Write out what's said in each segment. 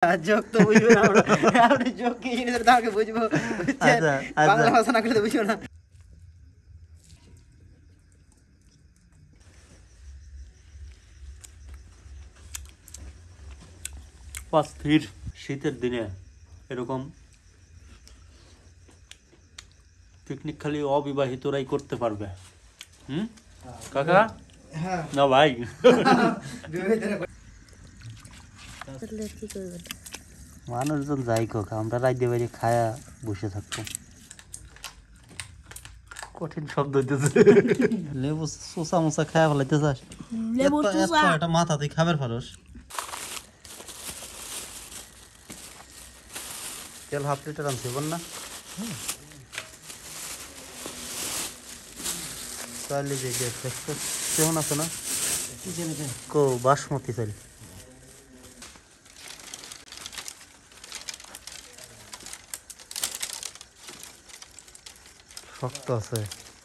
যোগ তো বুঝবো না আমরা, আপনি যোগ কি জিনিস তাকে বুঝবো, বুঝছেন? বাংলা ভাষা না করলে তো বুঝবো না। অস্থির শীতের দিনে এরকম পিকনিক খালি অবিবাহিতরাই করতে পারবে। কাকা না ভাই, মানুষজন যাই হোক আমরা রাইতে বাইরে খায়া বসে থাকবো। কঠিন শব্দ হইতেছে। লেবু চোষা মোচা খায়া ফেলাইতে চাস? এটা মাথা তুই খাবার পারস? তেল হাফ লিটার আনছি বল না? চাইলে যে কেমন আছে না? কো বাসমতি চাইল শক্ত আছে।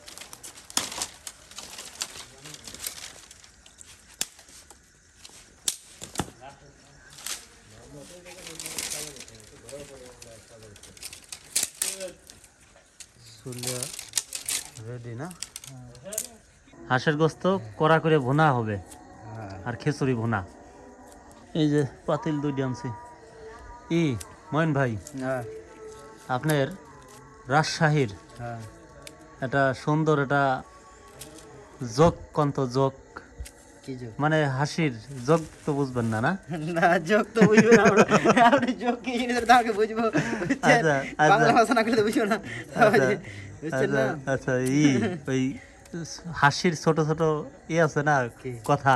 রেডি না? হাঁসের গোস্ত কড়া করে ভুনা হবে আর খিচুড়ি ভুনা। এই যে পাতিল দুইটি আনছি। ময়ন ভাই, আপনার রাজশাহীর এটা সুন্দর এটা যোগ কন্ত যোগ মানে হাসির যোগ তো বুঝবেন না? না না যোগ তো বুঝবো না আমরা, আপনি যোগ কি জিনিস তাকে বুঝবো, বুঝছেন? বাংলা ভাষা না করলে তো বুঝবো না, বুঝছেন না? আচ্ছা ওই হাসির ছোট ছোট আছে না কথা,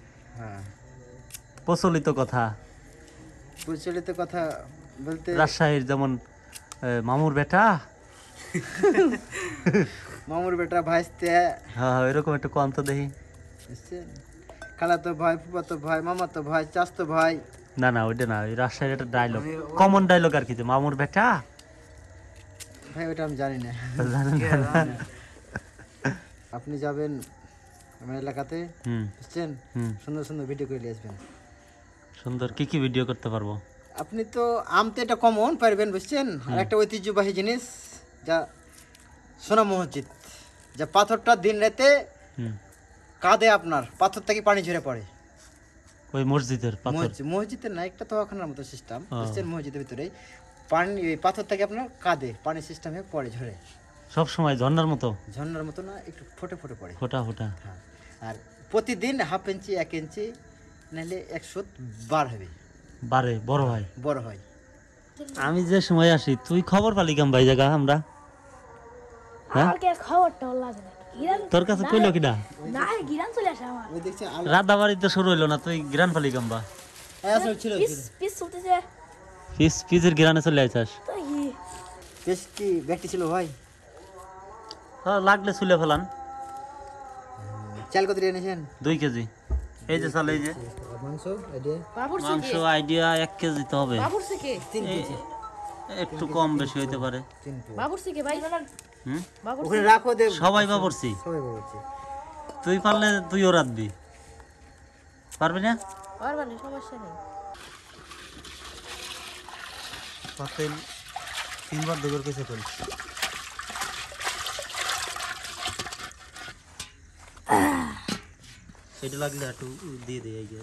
প্রচলিত কথা বলতে রাজশাহীর যেমন মামুর বেটা ভাইস্তে, হ্যাঁ এরকম একটা কন্ত দেখি। বুঝছেন? খালাতো ভাই, ফুফাতো ভাই, মামাতো ভাই, চাচতো ভাই। না ওইটা না, ওই রাজশাহীর একটা ডায়লগ, কমন ডায়লগ আর কি, যে মামুর বেটা। ভাই ওটা আমি জানি না। আপনি যাবেন আমার এলাকাতে, বুঝছেন? সুন্দর সুন্দর ভিডিও করে নিয়ে আসবেন। সুন্দর কি কি ভিডিও করতে পারবো? আপনি তো আমতে এটা কমন পারবেন, বুঝছেন? আর একটা ঐতিহ্যবাহী জিনিস যা সোনা মসজিদ, যা পাথরটা দিন রাতে কাঁদে, আপনার পাথর থেকে পানি ঝরে পড়ে। ওই মসজিদের পাথর? মসজিদের না, একটা তোয়াখানার মতো সিস্টেম, বুঝছেন? মসজিদের ভিতরে পানি, ওই পাথর থেকে আপনার কাঁদে পানি সিস্টেমে পড়ে, ঝরে সব সময় ঝর্ণার মতো না, একটু ফোটে ফোটে পড়ে, ফোটা। হ্যাঁ, আর প্রতিদিন হাফ ইঞ্চি 1 ইঞ্চি নাহলে 100 বার হবে, বারে বড় হয়। আমি যে সময় আসি তুই খবর পালি কেমন ভাই জায়গা আমরা? তোর কাছে কইলো কিনা? রাধা বাড়ি তো শুরু হইলো না, তুই গ্রান পালি কেমবা? পিসের গ্রানে চলে আইছাস? বেশ কি ব্যক্তি ছিল ভাই? লাগলে চুলে ফেলান। চাল কত এনেছেন? 2 কেজি। এই যে চাল, এই যে মাংস আইডিয়া 1 কেজি তো হবে, একটু কম বেশি হইতে পারে। সবাই বাবুর্চি। তুই পারলে তুইও রাঁধবি, পারবি না? পাতিল 3বার দেবের কাছে করি। এটা লাগলে একটু দিয়ে দে। এই যে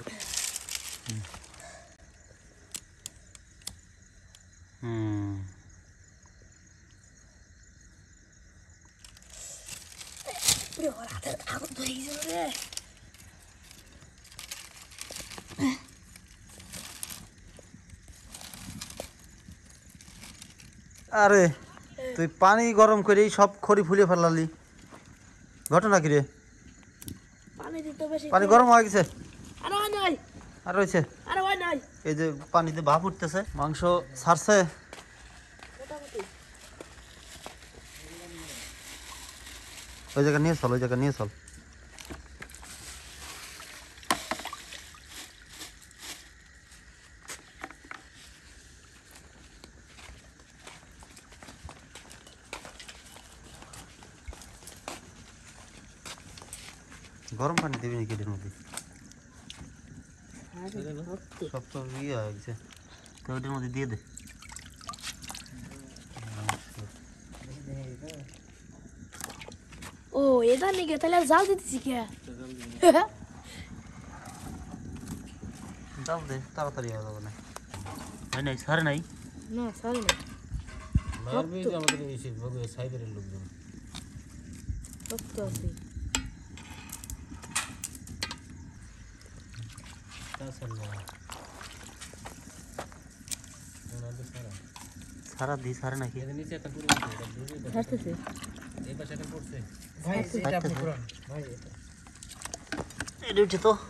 আরে তুই পানি গরম করে সব খড়ি ফুলিয়ে ফেলালি, ঘটনা কি রে? পানি গরম হয়ে গেছে আর রয়েছে, এই যে পানিতে ভাপ উঠতেছে, মাংস ছাড়ছে। ওই জায়গা নিয়ে চল। গরম পানি দিবি নাকি এর মধ্যে? সব তো ইয়ে হয়ে গেছে। তো ওটার মধ্যে দিয়ে দে। ও এটা নিকে তাহলে আর জাল দিতেছি কে যাও দে, তাড়াতাড়ি হয়ে যাবে না। হয় নাই, সারে নাই। না সরি না আমাদের এই সাইডের লোকজন রক্ত আছে সারা দি, সারে নাকি? নিচে একটা পুরো ছাড়তেছে এই পাশে একটা পড়ছে ভাই এটা আপনি পুরান ভাই এটা এটা উঠছে তো।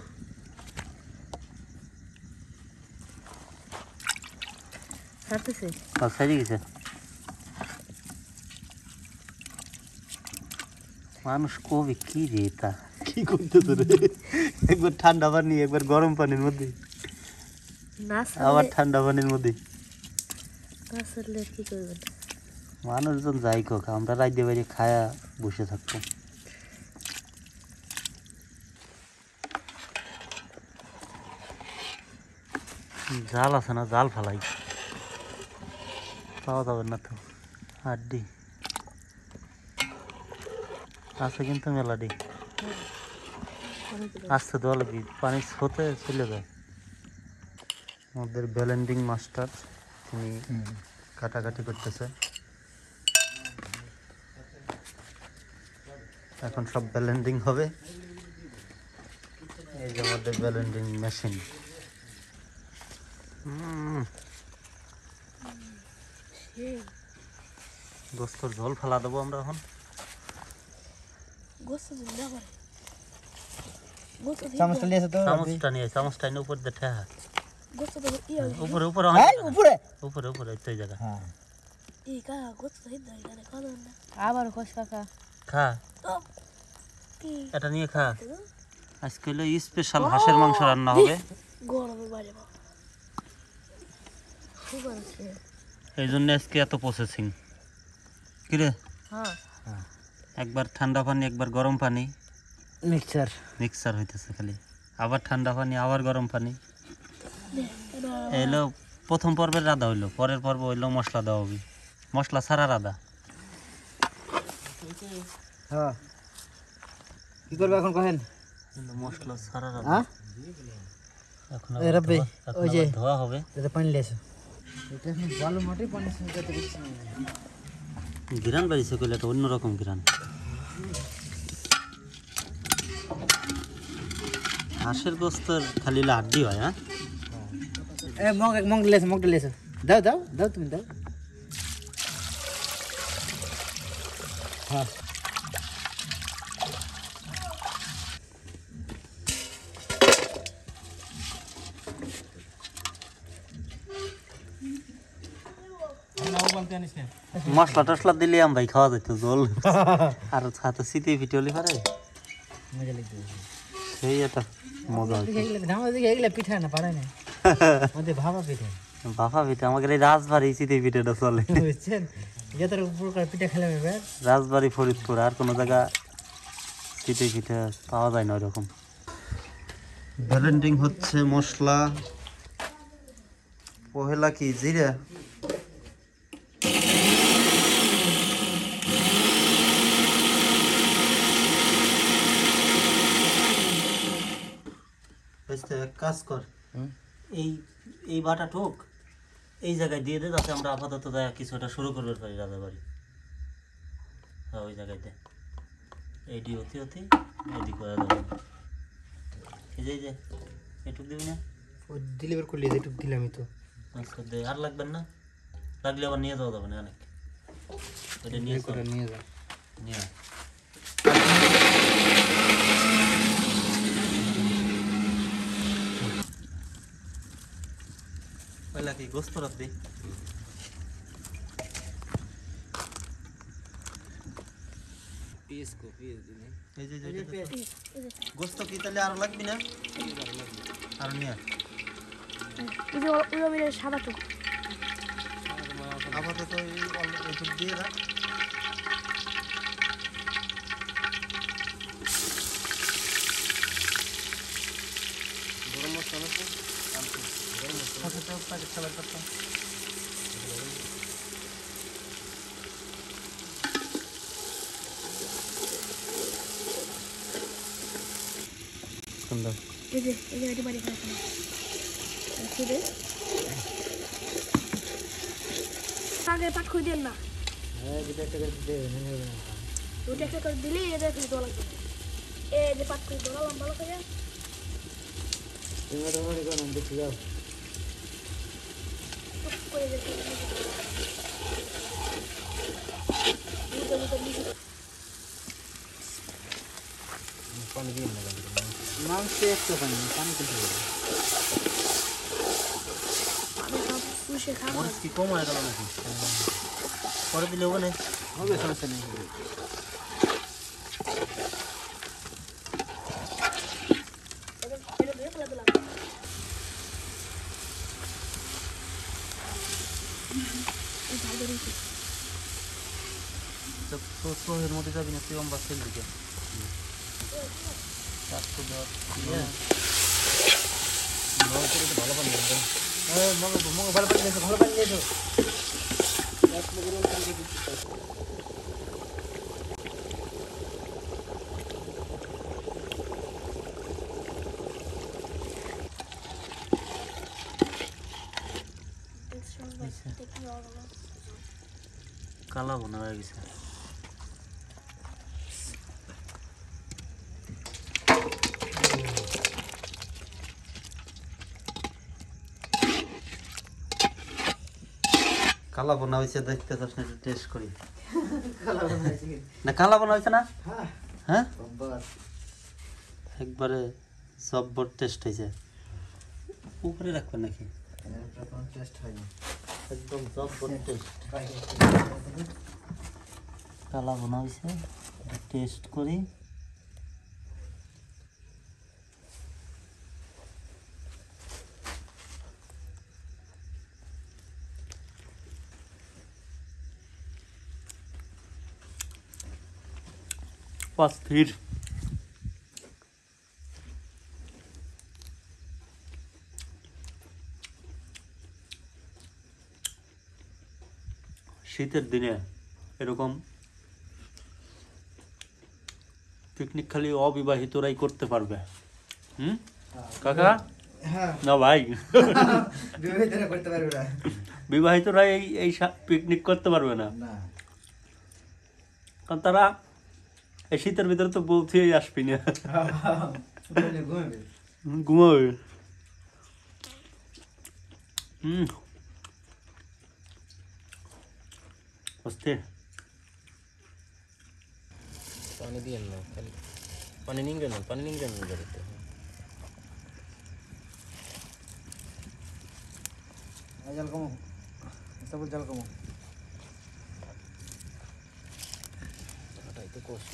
ছাড়তেছে আর সাইডে গেছে। মানুষ কবি কি রে, তা কি করতেছে রে? একবার ঠান্ডা পানি, একবার গরম পানির মধ্যে, না আবার ঠান্ডা পানির মধ্যে। ছাড়লে কি করবেন মানুষজন যাই হোক, আমরা রাজ্যে বাইরে খায়া বসে থাকবো। জাল আছে না, জাল ফালাই পাওয়া যাবে না তো। হাড্ডি আছে কিন্তু মেলাডি আসতে দেওয়া লাগবে, পানি স্রোতে চলে যায়। আমাদের ব্লেন্ডিং মাস্টার তিনি কাটাকাটি করতেছে। এখন সব ব্লেন্ডিং হবে। এই যে আমাদের ব্লেন্ডিং মেশিন। গোস্তর ঝোল ফেলা দেবো আমরা এখন। গোসল না করে গোসল চামচটা নিয়ে এসে তো চামচটা নিয়ে, চামচটা নিয়ে উপর দিয়ে ঠেহা। গোসল ইয়া উপরে উপরে এই উপরে উপরে উপরে এই জায়গা। হ্যাঁ এই কা গোসল হিদ্ধ এখানে খাওয়া না আবার খোশ কাকা খা, তো কি এটা নিয়ে খা। আজকে হলো স্পেশাল হাঁসের মাংস রান্না হবে। গরমের বাইরে বাবা সুগার আছে এই জন্য আজকে এত প্রসেসিং। কিরে, হ্যাঁ একবার ঠান্ডা পানি, একবার গরম পানি, মিক্সচার মিক্সার হইতেছে খালি। আবার ঠান্ডা পানি, আবার গরম পানি। এলো প্রথম পর্বের রাধা হইলো, পরের পর্ব হইলো মশলা দেওয়া হবে। মশলা ছাড়া রাধা। হ্যাঁ কি করবে এখন কহেন মশলা ছাড়া রাধা। হ্যাঁ এখন এ রব্বি ওই যে ধোয়া হবে। এটা পানি লেছো এটা এখন বালু মাটি পানি সঙ্গে তো দিচ্ছি ঘিরান বাড়িছে কইলে একটা অন্যরকম ঘিরান। হাঁসের গোস্তের খালি হাড্ডি হয়। হ্যাঁ এ মগ লেছো দাও দাও দাও তুমি দাও হ্যাঁ মশলা টসলা দিলে আমরাই খাওয়া যেত জল। আর হাতে শীতে পিঠে হলে পারে মজা লাগবে সেই একটা মজা হচ্ছে। ধামা দিকে এগুলা পিঠা না পারে না আমাদের ভাবা পিঠা বাফা পিঠা আমাদের এই রাজবাড়ি শীতে পিঠাটা চলে। বুঝছেন যত প্রকার পিঠা খেলাম এবার রাজবাড়ি, ফরিদপুর, আর কোনো জায়গা শীতে পিঠা পাওয়া যায় না ওইরকম। ব্লেন্ডিং হচ্ছে মশলা। পহেলা কি জিরা, এক কাজ কর, এই বাটা ঠোক এই জায়গায় দিয়ে দে, যাতে আমরা আপাতত কিছুটা শুরু করতে পারি রাজাবাড়ি। হ্যাঁ ওই জায়গায় দে, এইটি অতি অতি এদিক করে দেবো। এই যে এটুক দিবি না? ডেলিভার করলে যেটুক দিলামই তো আচ্ছা দে, আর লাগবেন না? লাগলে আবার নিয়ে যাওয়া যাবে না অনেক। ওইটা নিয়ে করে নিয়ে যাও নিয়ে আয়। পয়লা কি গোস্ত রাখবি? পিস দিনে এই যে গোস্ত কি তাহলে আরো লাগবি না? আর নিয়ে আয়। এই যে ওই সাদা টুক আপাতত এইটুক দিয়ে রাখ। গরম মশলা আছে করতে তো প্যাকেট চালাই করতাম সুন্দর এই যে এটি বাড়ি খাওয়া শুধু আগে পাট খুঁজে দেন না হ্যাঁ যেটা একটা করে দে মনে হবে না ওটা একটা করে দিলে এদের খুঁজে দেওয়া লাগবে এই যে পাট খুঁজে দেওয়া ভালো করে তুমি তো মনে করো দেখি যাও করে দেখে পানি দিয়ে না মাংস একটু পানি পানি কিন্তু আমি সব পুষে খাবো মরিচ কি কম হয়ে গেল নাকি পরে দিলে হবে না হবে সমস্যা নেই এটা দিয়ে ফেলে দিলাম এই ভালো দিয়েছি তো এর মধ্যে যাবি না তুই অম্বা সেল দিকে চারশো দশ ভালো পানি দেন হ্যাঁ মঙ্গ ভালো পানি দিয়েছো ভালো পানি দিয়েছো কালা বোনা হয়ে গেছে কালা বোনা হয়েছে দেখতে চাস না টেস্ট করি না কালা বোনা হয়েছে না হ্যাঁ হ্যাঁ বাবা একবারে জব্বর টেস্ট হয়েছে উপরে রাখবেন নাকি এটা কোনো টেস্ট হয়নি একদম জব্বর টেস্ট কালা বোনা হয়েছে টেস্ট করি অস্থির শীতের দিনে এরকম পিকনিক খালি অবিবাহিতরাই করতে পারবে হুম কাকা হ্যাঁ না ভাই বিবাহিতরা করতে পারবে না বিবাহিতরা এই এই পিকনিক করতে পারবে না না কারণ তারা এই শীতের ভিতরে তো বউ থুয়েই আসবি না ঘুমাবে ঘুমাবে অস্থির পানি দিয়ে না খালি পানি নিংড়ে না গাড়িতে জল কমো সব জল কমো ওটাই তো কষ্ট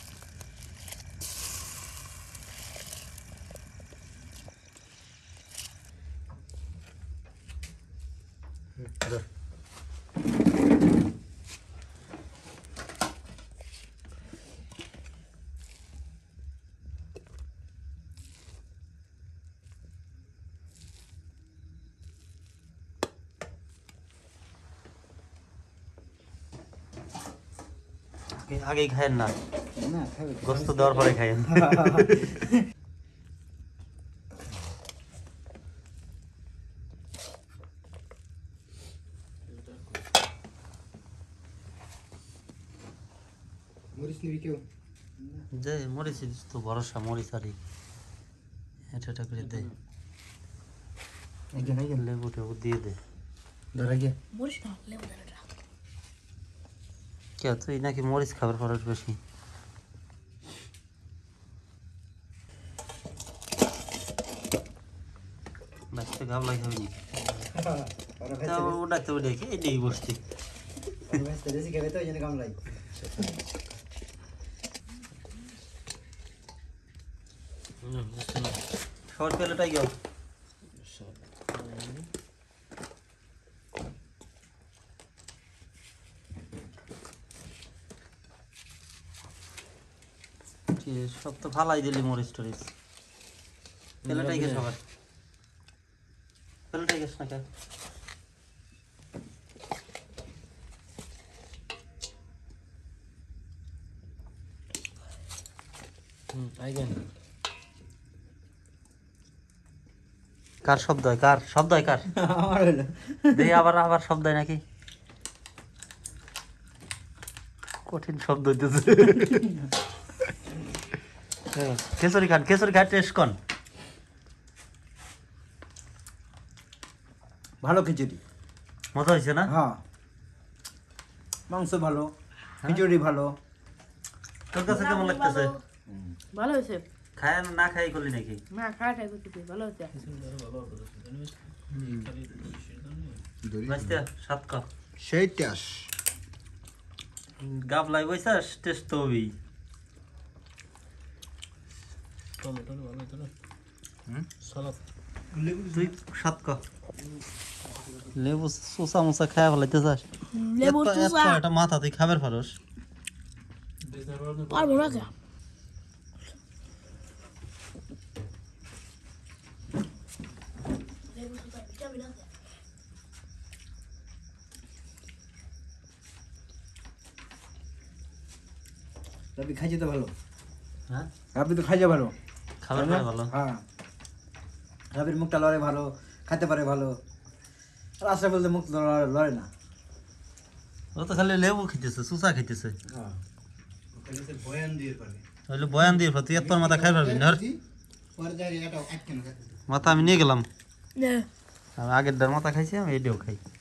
আগেই খায়েন না না খাবে গোস্ত দেওয়ার পরে খায়েন মরিচ নিবি কেউ যে মরিচ তো ভরসা মরিচ আরই এটা করে দে লেবু টেবু দিয়ে দে ধরে গিয়ে মরিস না লেবু দেন এটা কে তুই নাকি মরিচ খাবার খরচ বেশি বাচ্চা গাবলাই খাবি নাকি ওটা তো দেখে এটাই বসছি বেশি খেলে তো ওই জন্য কামলাই শর্ট পেলেটাই গেল সব তো ফালাই দিলি মরিচ টরিচ পেলেটাই গেছে সবার পেলেটাই গেছে না কে আইগেন কার শব্দ হয় কার শব্দ হয় কার আমার হইলো দেখি আবার আবার শব্দ হয় নাকি কঠিন শব্দ হইতেছে খেসুরি খান টেস্ট কন ভালো খিচুড়ি মজা হয়েছে না হ্যাঁ মাংস ভালো খিচুড়ি ভালো তোর কাছে কেমন লাগতেছে ভালো হয়েছে খায় না খাই করলি নাকি না খাওয়াটা করতেছি ভালো হয়েছে বাঁচতে সাত ক সেই টেস গাবলাই বইছাস টেস্ট তো হবেই তুই সাত ক লেবু চোষা মোসা খায় ফেলাইতে চাস লেবু চুষা এটা মাথা তুই খাবার পারস পারবো না কে লেবু চুষা ভিটামিন আছে রাবি খাইছে তো ভালো হ্যাঁ রাবি তো খাইছে ভালো খাবার পারে ভালো হ্যাঁ রাবির মুখটা লড়ে ভালো খাইতে পারে ভালো আর আশা বলতে মুখ লড়ে না ও তো খালি লেবু খেতেছে চুষা খেতেছে হ্যাঁ তাহলে বয়ান দিয়ে তুই এত মাথা খাই পারবি না পরে যাই এটা মাথা আমি নিয়ে গেলাম নে আমি আগের ডার মাথা খাইছি আমি এটাও খাই